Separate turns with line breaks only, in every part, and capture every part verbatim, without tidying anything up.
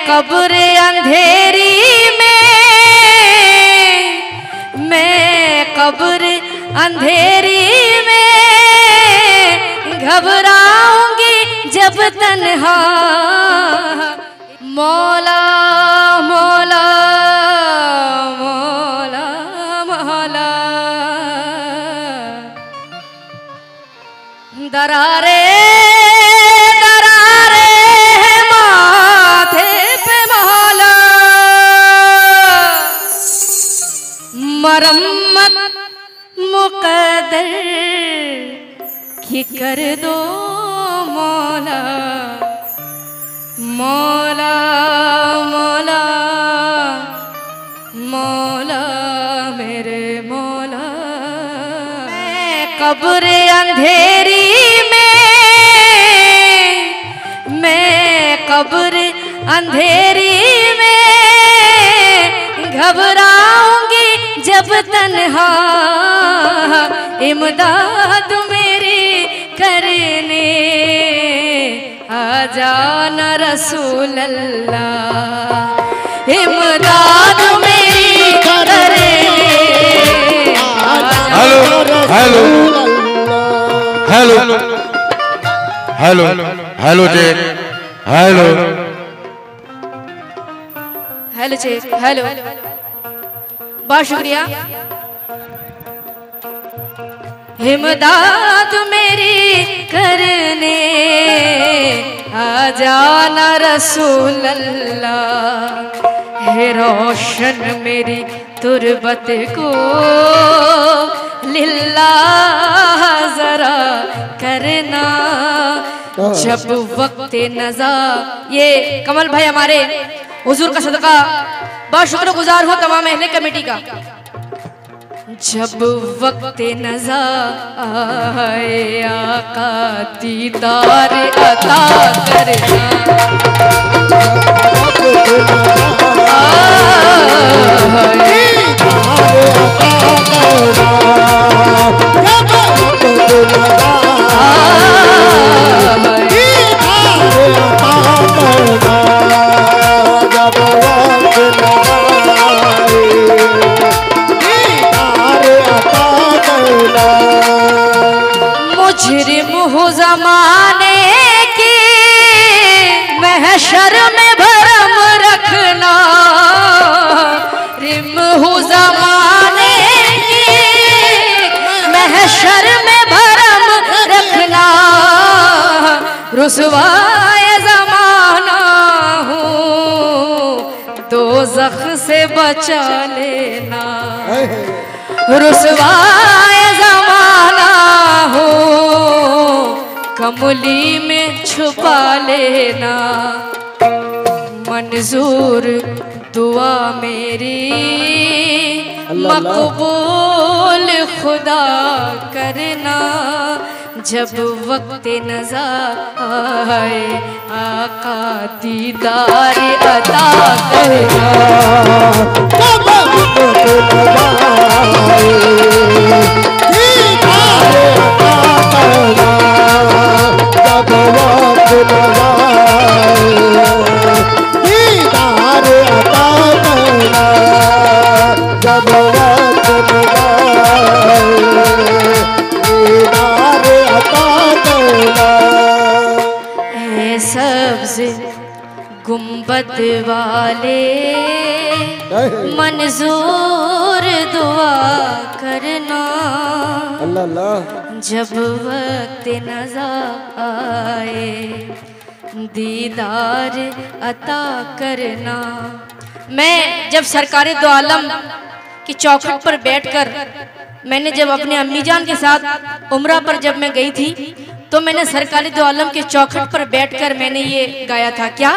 कब्र अंधेरी में, मैं कब्र अंधेरी में घबराऊंगी जब तन्हा। मौला मौला मौला मौला दरारे दरारे माथे पे मौला, मरम्मत मुकद्दर की कर दो मौला। मौला मौला मौला मेरे मौला। मैं कब्र अंधेरी में, मैं कब्र अंधेरी में घबराऊंगी जब तन्हा। इमदाद मेरी करने आजा न रसूल अल्लाह। इमदाद मेरी करने
हेलो हेलो हेलो हेलो जी हेलो
हेलो जी हेलो, बहुत शुक्रिया। इमदाद मेरी करने आजा न रसूल अल्लाह। है रोशन मेरी तुरबत को लिल्लाह जरा करना। जब वक्त नज़ा, ये कमल भाई हमारे हुजूर का सदका, बहुत शुक्रगुजार हो तमाम अहले कमेटी का। जब वक्त नज़ा आए आका दीदार अता करना। मुजरिम हो ज़माने की महशर में भरम रखना। रिम हो ज़माने की महशर में भरम रखना। रुसवाए ज़माना हूँ दोज़ख से बचा लेना। रुसवाए ज़माना हो कमली में छुपा लेना। मंजूर दुआ मेरी मकबूल खुदा करना। जब वक्त नज़ा आए आका दीदार अता करना। सबसे गुंबद वाले मंजूर दुआ करना।
अल्लाह अल्लाह।
जब वक्त नज़ा आए दीदार अता करना। मैं जब सरकारे दो आलम की चौखट पर बैठकर, मैंने जब अपने अम्मी जान के साथ उम्रा पर जब मैं गई थी तो मैंने सरकारी दो आलम के चौखट पर बैठकर मैंने ये गाया था। क्या?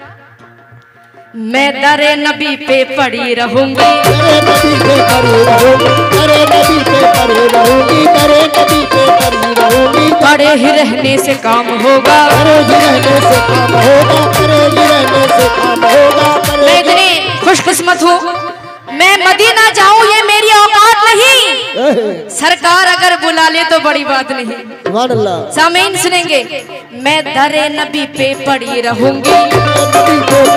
मैं दरे नबी पे पड़ी रहूंगी,
दरे नबी पे पड़ी रहूंगी, दरे नबी पे पड़ी रहूंगी, दरे नबी पे पड़ी रहूंगी।
पड़े ही रहने से काम होगा,
पड़े ही रहने से काम होगा, पड़े ही रहने से काम होगा।
मैं इतनी खुशकिस्मत हूँ, मैं मदीना जाऊं ये मेरी औकात नहीं। सरकार अगर बुला ले तो बड़ी बात नहीं।
सुभान अल्लाह।
सामीन सुनेंगे। मैं दरे नबी पे पड़ी रहूंगी,
नबी पे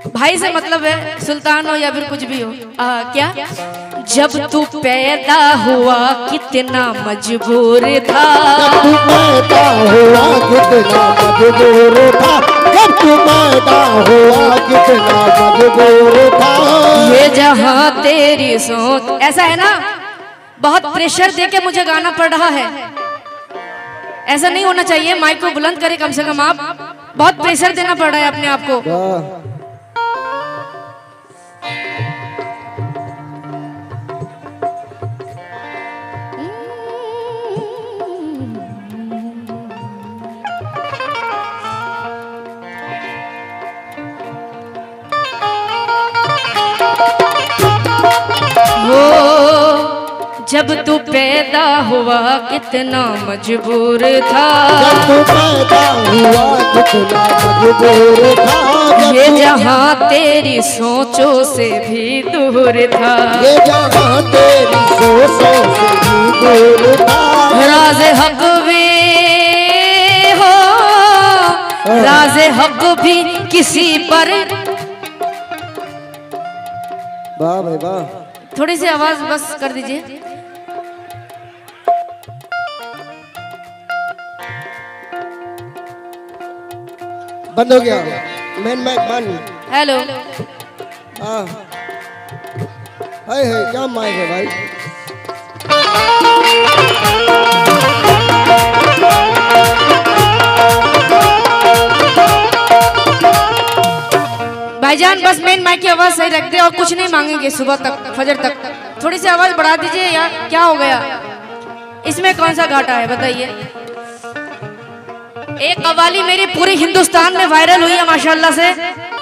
भाई से मतलब है, सुल्तान हो या फिर कुछ भी हो। आ, क्या जब तू पैदा हुआ कितना मजबूर था,
जब तू पैदा हुआ कितना मजबूर था, जब तू पैदा हुआ कितना मजबूर था।
ये जहां तेरी सोच। ऐसा है ना, बहुत प्रेशर देके मुझे गाना पड़ रहा है, ऐसा नहीं होना चाहिए। माइक को बुलंद करे कम से कम आप, बहुत प्रेशर देना पड़ रहा है अपने आप को। जब तू पैदा हुआ कितना मजबूर था,
जब तू पैदा हुआ कितना मजबूर था।
ये जहां तेरी सोचों से भी दूर था,
ये जहां तेरी सोचों से भी दूर था।
राज़े हक भी हो, राज़े हक भी किसी पर।
वाह भाई वाह,
थोड़ी सी आवाज बस कर दीजिए।
बंद हो गया, मेन माइक बंद।
हेलो,
हाँ है क्या माइक है भाई?
भाईजान बस मेन माइक की आवाज सही रख दे और कुछ नहीं मांगेंगे सुबह तक, फजर तक। थोड़ी सी आवाज बढ़ा दीजिए यार, क्या हो गया इसमें? कौन सा घाटा है बताइए? एक कव्वाली मेरी पूरे हिंदुस्तान में वायरल हुई है माशाल्लाह से।